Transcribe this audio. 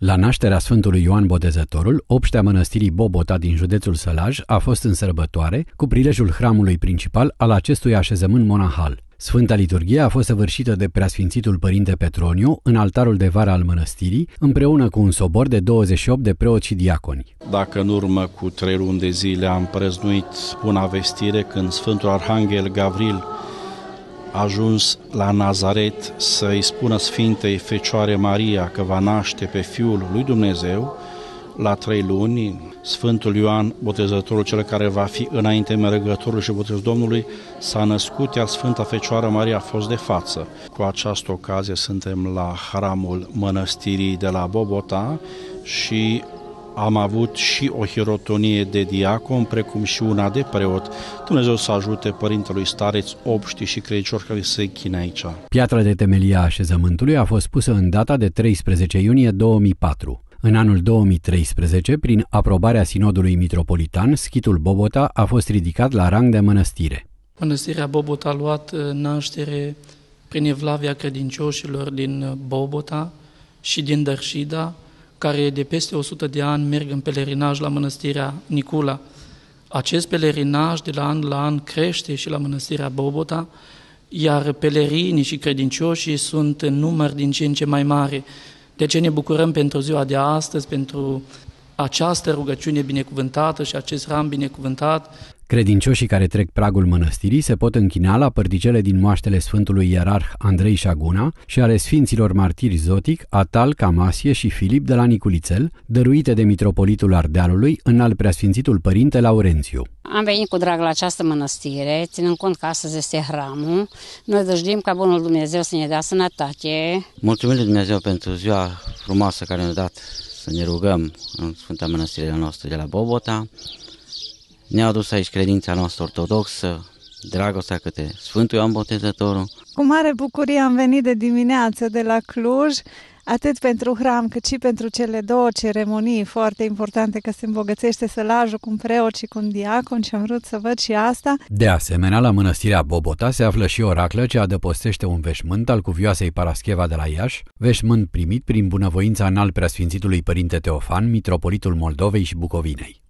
La nașterea Sfântului Ioan Botezătorul, obștea mănăstirii Bobota din județul Sălaj a fost în sărbătoare cu prilejul hramului principal al acestui așezământ monahal. Sfânta liturghie a fost săvârșită de preasfințitul părinte Petroniu în altarul de vară al mănăstirii, împreună cu un sobor de 28 de preoți și diaconi. Dacă în urmă cu 3 luni de zile am prăznuit buna vestire când Sfântul Arhanghel Gavril a ajuns la Nazaret să-i spună Sfintei Fecioare Maria că va naște pe Fiul lui Dumnezeu, la 3 luni, Sfântul Ioan Botezătorul, cel care va fi înainte mergătorul și botezul Domnului, s-a născut, iar Sfânta Fecioară Maria a fost de față. Cu această ocazie suntem la hramul mănăstirii de la Bobota și am avut și o hirotonie de diacon, precum și una de preot. Dumnezeu să ajute părintelui stareț, obștii și credincioși care se închină aici. Piatra de temelie a așezământului a fost pusă în data de 13 iunie 2004. În anul 2013, prin aprobarea Sinodului Mitropolitan, schitul Bobota a fost ridicat la rang de mănăstire. Mănăstirea Bobota a luat naștere prin evlavia credincioșilor din Bobota și din Dărșida, care de peste 100 de ani merg în pelerinaj la mănăstirea Nicula. Acest pelerinaj de la an la an crește și la mănăstirea Bobota, iar pelerinii și credincioșii sunt în număr din ce în ce mai mare. De ce ne bucurăm pentru ziua de astăzi, pentru această rugăciune binecuvântată și acest hram binecuvântat. Credincioșii care trec pragul mănăstirii se pot închina la părdicele din moaștele Sfântului Ierarh Andrei Șaguna și ale Sfinților Martiri Zotic, Atal, Camasie și Filip de la Niculițel, dăruite de Mitropolitul Ardealului în al preasfințitul Părinte Laurențiu. Am venit cu drag la această mănăstire, ținând cont că astăzi este hramul. Noi dăjduim ca Bunul Dumnezeu să ne dea sănătate. Mulțumim lui Dumnezeu pentru ziua frumoasă care ne-a dat să ne rugăm în Sfânta Mănăstire noastră de la Bobota. Ne-a adus aici credința noastră ortodoxă, dragostea către Sfântul Ioan Botezătorul. Cu mare bucurie am venit de dimineață de la Cluj, atât pentru hram cât și pentru cele 2 ceremonii foarte importante, că se îmbogățește Sălajul cu un preot și cu un diacon și am vrut să văd și asta. De asemenea, la mănăstirea Bobota se află și o raclă ce adăpostește un veșmânt al cuvioasei Parascheva de la Iași, veșmânt primit prin bunăvoința înalt preasfințitului Părinte Teofan, Mitropolitul Moldovei și Bucovinei.